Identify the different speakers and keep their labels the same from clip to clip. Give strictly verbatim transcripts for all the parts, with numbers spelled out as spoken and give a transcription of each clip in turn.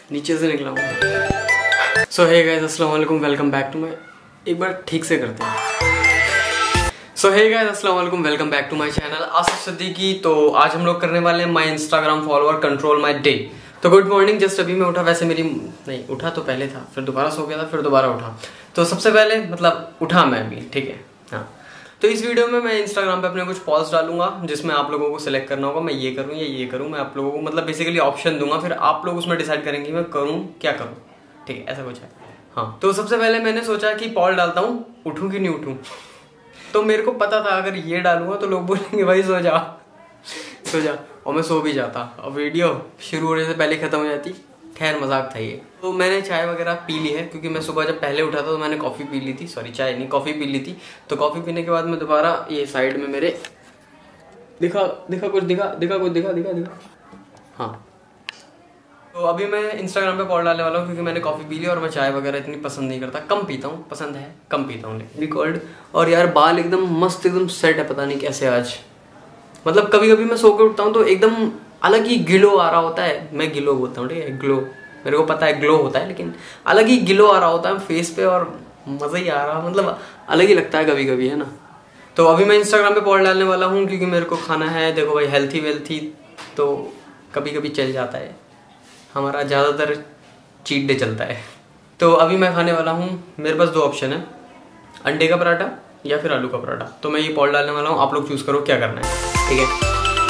Speaker 1: नीचे से निकला हूँ। सो हे गाइस अस्सलाम वालेकुम, वेलकम बैक टू माय, एक बार ठीक से करते हैं। सो हे गाइस अस्सलाम वालेकुम, welcome back to my channel Asif Siddiqui. तो आज हम लोग करने वाले हैं my Instagram follower control my day. तो गुड मॉर्निंग, जस्ट अभी मैं उठा, वैसे मेरी नहीं उठा तो पहले था, फिर दोबारा सो गया था, फिर दोबारा उठा। तो सबसे पहले मतलब उठा मैं अभी, ठीक है हाँ। तो इस वीडियो में मैं इंस्टाग्राम पे अपने कुछ पॉल्स डालूंगा जिसमें आप लोगों को सिलेक्ट करना होगा, मैं ये करूँ या ये करूँ। मैं आप लोगों को मतलब बेसिकली ऑप्शन दूंगा, फिर आप लोग उसमें डिसाइड करेंगे मैं करूँ क्या करूँ, ठीक है ऐसा कुछ है हाँ। तो सबसे पहले मैंने सोचा कि पॉल डालता हूँ, उठूँ कि नहीं उठूँ। तो मेरे को पता था अगर ये डालूंगा तो लोग बोलेंगे भाई सो जा सो जा, और मैं सो भी जाता और वीडियो शुरू होने से पहले खत्म हो जाती। खैर मजाक था ये। तो मैंने चाय वगैरह पी ली है, क्योंकि मैं सुबह जब पहले उठा था तो मैंने कॉफ़ी पी ली थी, सॉरी चाय नहीं कॉफ़ी पी ली थी। तो कॉफ़ी पीने के बाद मैं दोबारा ये साइड में मेरे दिखा दिखा कुछ दिखा दिखा कुछ दिखा दिखा दिखा हाँ। तो अभी मैं इंस्टाग्राम पे पॉल डालने वाला हूँ, क्योंकि मैंने कॉफ़ी पी ली और मैं चाय वगैरह इतनी पसंद नहीं करता, कम पीता हूँ, पसंद है कम पीता हूँ लेकिन रिकॉर्ड। और यार बाल एकदम मस्त एकदम सेट है, पता नहीं कैसे आज। मतलब कभी कभी मैं सो के उठता हूँ तो एकदम अलग ही ग्लो आ रहा होता है। मैं ग्लो बोलता हूँ, ठीक है ग्लो, मेरे को पता है ग्लो होता है, लेकिन अलग ही ग्लो आ रहा होता है फेस पे और मज़ा ही आ रहा, मतलब अलग ही लगता है कभी कभी, है ना। तो अभी मैं इंस्टाग्राम पे पॉल डालने वाला हूँ, क्योंकि मेरे को खाना है, देखो भाई हेल्थी वेल्थी तो कभी कभी चल जाता है, हमारा ज़्यादातर चीट डे चलता है। तो अभी मैं खाने वाला हूँ, मेरे पास दो ऑप्शन है, अंडे का पराठा या फिर आलू का पराठा। तो मैं ये पॉल डालने वाला हूँ, आप लोग चूज़ करो क्या करना है, ठीक है।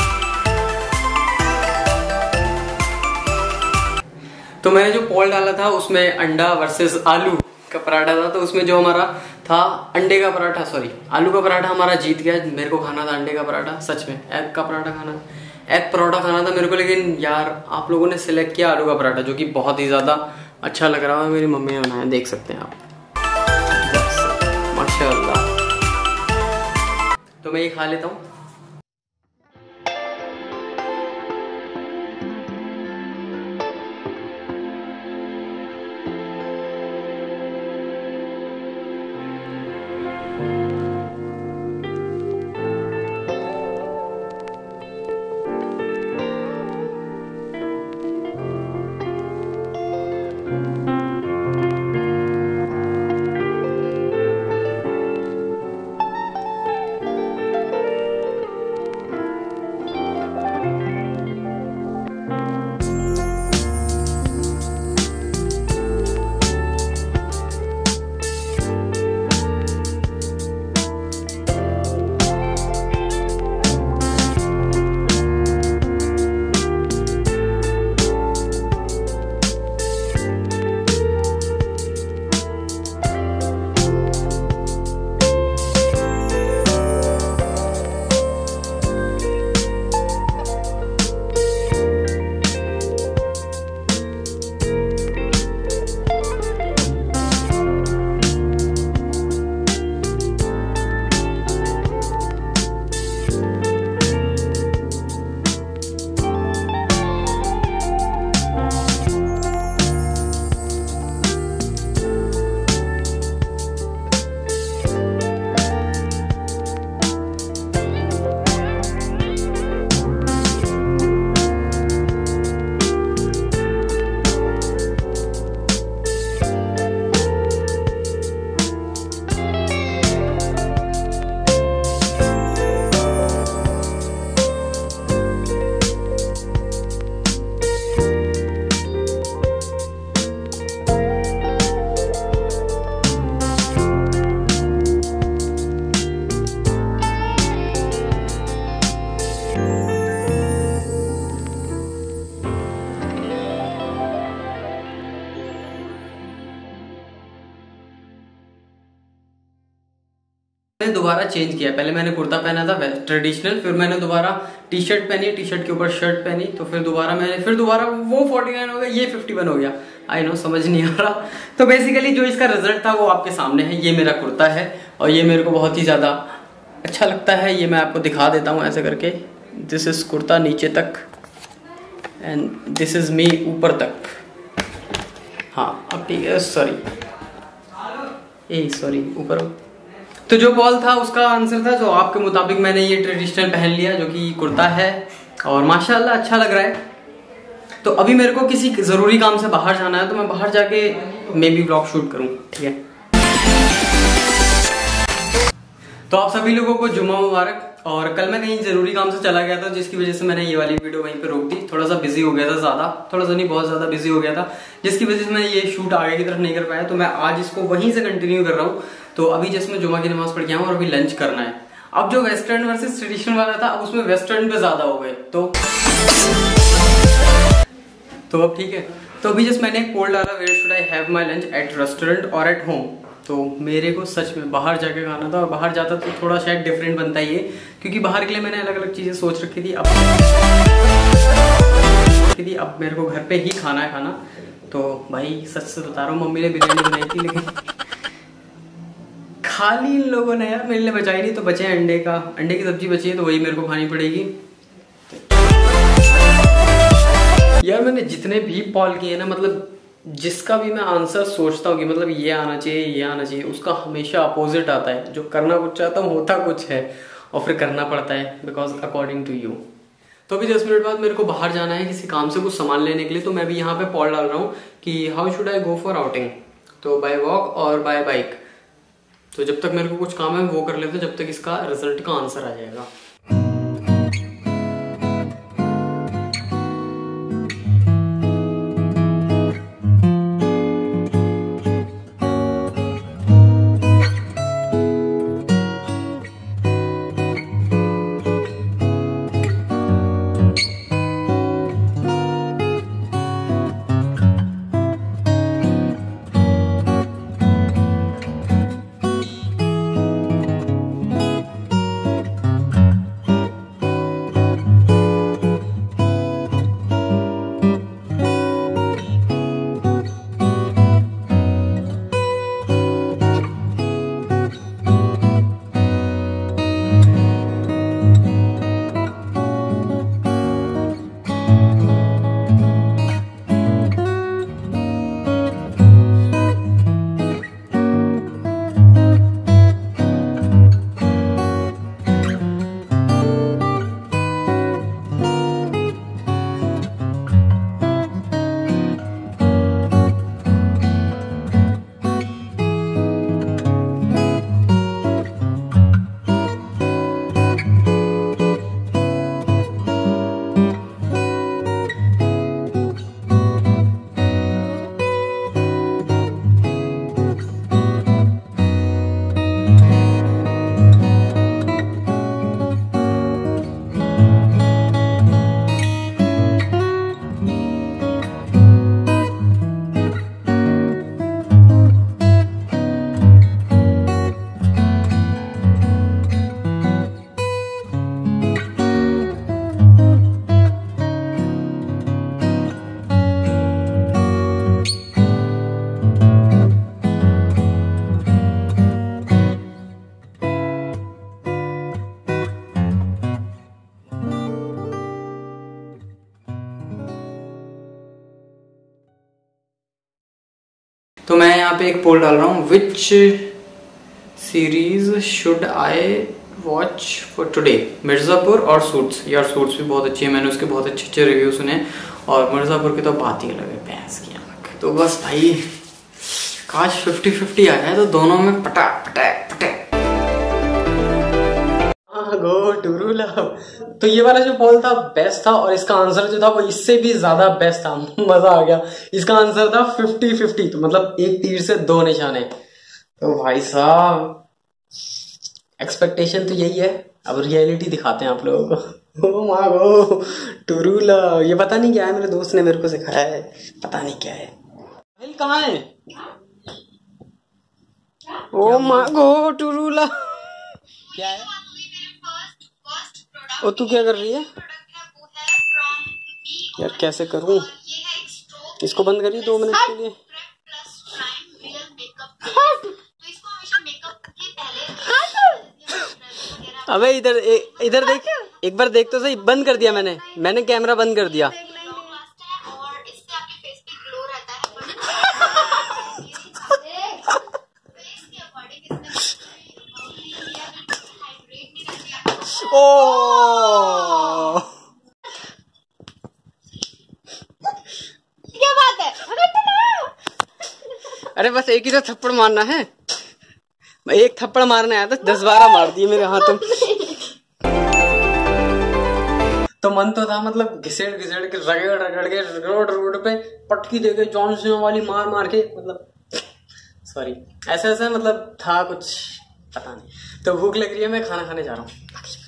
Speaker 1: तो मैंने जो पॉल डाला था उसमें अंडा वर्सेस आलू का पराठा था, तो उसमें जो हमारा था अंडे का पराठा, सॉरी आलू का पराठा हमारा जीत गया। मेरे को खाना था अंडे का पराठा, सच में एग का पराठा खाना, एग परोठा खाना था मेरे को, लेकिन यार आप लोगों ने सिलेक्ट किया आलू का पराठा, जो कि बहुत ही ज़्यादा अच्छा लग रहा है। मेरी मम्मी ने बनाया, देख सकते हैं आप, माशाल्लाह। तो मैं ये खा लेता हूँ। मैंने दोबारा चेंज किया, पहले मैंने कुर्ता पहना था ट्रेडिशनल, फिर मैंने दोबारा टी शर्ट पहनी, टी शर्ट के ऊपर शर्ट पहनी, तो फिर दोबारा मैंने फिर दोबारा वो उनचास हो गया, ये इक्यावन हो गया। आई नो समझ नहीं आ रहा। तो बेसिकली जो इसका रिजल्ट था वो आपके सामने है। ये मेरा कुर्ता है और ये मेरे को बहुत ही ज़्यादा अच्छा लगता है। ये मैं आपको दिखा देता हूँ ऐसे करके, दिस इज कुर्ता नीचे तक एंड दिस इज मी ऊपर तक। हाँ अब ठीक है, सॉरी ए सॉरी ऊपर। तो जो बॉल था उसका आंसर था, जो आपके मुताबिक मैंने ये ट्रेडिशनल पहन लिया, जो कि कुर्ता है और माशाल्लाह अच्छा लग रहा है। तो अभी मेरे को किसी जरूरी काम से बाहर जाना है, तो मैं बाहर जाके मे बी व्लॉग शूट करूँ, ठीक है। तो आप सभी लोगों को जुम्मा मुबारक। और कल मैं कहीं जरूरी काम से चला गया था, जिसकी वजह से मैंने ये वाली वीडियो वहीं पे रोक दी। थोड़ा सा बिजी हो गया था, ज्यादा थोड़ा सा नहीं बहुत ज्यादा बिजी हो गया था, जिसकी वजह से मैं ये शूट आगे की तरफ नहीं कर पाया। तो मैं आज इसको वहीं से कंटिन्यू कर रहा हूँ। तो अभी जैसे मैं जुम्मा की नमाज पढ़ के आऊँ और अभी लंच करना है। अब जो वेस्टर्न वर्सेस ट्रेडिशनल वाला था, अब उसमें वेस्टर्न पे ज्यादा हो गए, तो तो अब ठीक है। तो अभी जस्ट मैंने एक पोल डाला, where should I have my lunch, at restaurant और एट होम। तो मेरे को सच में बाहर जाके खाना था, और बाहर जाता तो थोड़ा शायद डिफरेंट बनता ही है, क्योंकि बाहर के लिए मैंने अलग अलग चीजें सोच रखी थी। अब थी अब मेरे को घर पे ही खाना है खाना। तो भाई सच से बता रहा हूँ, मम्मी ने बिरयानी बनाई थी, लेकिन खाली इन लोगों ने यार मेरे लिए बचाई नहीं। तो बचे अंडे का अंडे की सब्जी बची है, तो वही मेरे को खानी पड़ेगी। यार मैंने जितने भी पॉल किए ना, मतलब जिसका भी मैं आंसर सोचता हूँ कि मतलब ये आना चाहिए ये आना चाहिए, उसका हमेशा अपोजिट आता है। जो करना कुछ चाहता हूँ होता कुछ है, और फिर करना पड़ता है बिकॉज अकॉर्डिंग टू यू। तो अभी दस मिनट बाद मेरे को बाहर जाना है किसी काम से कुछ सामान लेने के लिए। तो मैं भी यहाँ पे पॉल डाल रहा हूँ कि how should I go for outing, तो बाय वॉक और बाय बाइक। तो जब तक मेरे को कुछ काम है वो कर लेते, जब तक इसका रिजल्ट का आंसर आ जाएगा। तो मैं यहाँ पे एक पोल डाल रहा हूँ, which series should I watch for today, Mirzapur और सूट्स। यार सूट्स भी बहुत अच्छी है, मैंने उसके बहुत अच्छे अच्छे रिव्यू सुने, और मिर्ज़ापुर की तो बात ही अलग है, भैंस की आँख। तो बस भाई काश फिफ्टी फिफ्टी आ जाए, तो दोनों में पटाक पटाक पटाक गो टूरू लव। तो ये वाला जो पोल था बेस्ट था, और इसका आंसर जो था वो इससे भी ज्यादा बेस्ट था, मजा आ गया। इसका आंसर था फिफ्टी फिफ्टी, तो मतलब एक तीर से दो निशाने। तो भाई साहब एक्सपेक्टेशन तो यही है, अब रियलिटी दिखाते हैं आप लोगों को। ओ माँ गो टूरू लव, ये पता नहीं क्या है, मेरे दोस्त ने मेरे को सिखाया है, पता नहीं क्या है। कहाँ है? ओ माँ गो टूरू लव, क्या है? और तू क्या कर रही है यार? कैसे करूं इसको? बंद करिए दो मिनट के लिए। अबे इधर इधर देख, एक बार देख तो सही। बंद कर दिया मैंने मैंने कैमरा बंद कर दिया। ओ अरे बस एक ही तो थप्पड़ मारना है, एक थप्पड़ मारने आया था, दस बारह मार दिए मेरे हाथों। तो मन तो था मतलब घिसेड़ घिसेड़ के रगड़ रगड़ के रोड रोड पे पटकी दे के जॉनसन वाली मार मार के, मतलब सॉरी ऐसा ऐसा मतलब था कुछ पता नहीं। तो भूख लग रही है, मैं खाना खाने जा रहा हूँ।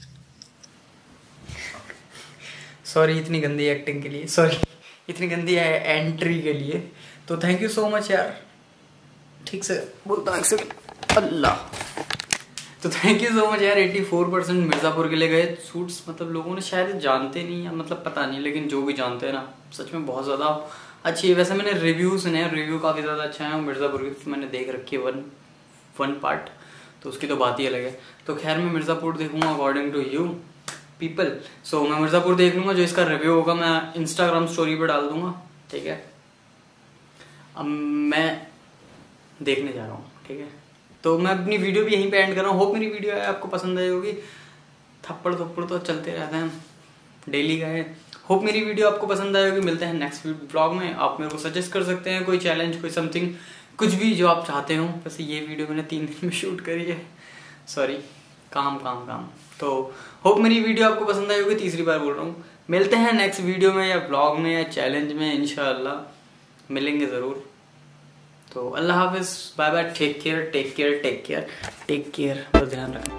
Speaker 1: सॉरी इतनी गंदी एक्टिंग के लिए, सॉरी इतनी गंदी एंट्री के लिए। तो थैंक यू सो मच यार, ठीक से बोलता हूँ अल्लाह। तो थैंक यू सो मच यार। चौरासी परसेंट मिर्ज़ापुर के लिए गए सूट्स, मतलब लोगों ने शायद जानते नहीं या मतलब पता नहीं, लेकिन जो भी जानते हैं ना सच में बहुत ज़्यादा अच्छी है। वैसे मैंने रिव्यू सुने हैं, रिव्यू काफ़ी ज़्यादा अच्छा है। मिर्ज़ापुर की मैंने देख रखी है वन वन पार्ट, तो उसकी तो बात ही अलग है। तो खैर मैं मिर्ज़ापुर देखूँगा according to you people. So मैं मिर्ज़ापुर देख लूँगा, जो इसका रिव्यू होगा मैं इंस्टाग्राम स्टोरी पर डाल दूँगा, ठीक है। अब मैं देखने जा रहा हूँ, ठीक है। तो मैं अपनी वीडियो भी यहीं पे एंड कर रहा हूँ। होप मेरी वीडियो है आपको पसंद आई होगी। थप्पड़ थप्पड़ तो चलते रहते हैं, डेली का है। होप मेरी वीडियो आपको पसंद आई होगी। मिलते हैं नेक्स्ट ब्लॉग में। आप मेरे को सजेस्ट कर सकते हैं कोई चैलेंज, कोई समथिंग, कुछ भी जो आप चाहते हो। वैसे ये वीडियो मैंने तीन दिन में शूट करी है, सॉरी काम काम काम। तो होप मेरी वीडियो आपको पसंद आई होगी, तीसरी बार बोल रहा हूँ। मिलते हैं नेक्स्ट वीडियो में या ब्लॉग में या चैलेंज में, इंशाल्लाह मिलेंगे ज़रूर। तो अल्लाह हाफिज, bye bye, take care take care take care take care, तो ध्यान रखना।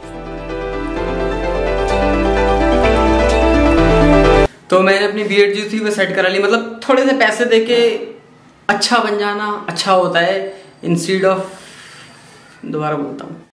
Speaker 1: तो मैंने अपनी बीएड जो थी वो सेट करा ली, मतलब थोड़े से पैसे देके अच्छा बन जाना अच्छा होता है, इंस्टीड ऑफ, दोबारा बोलता हूँ।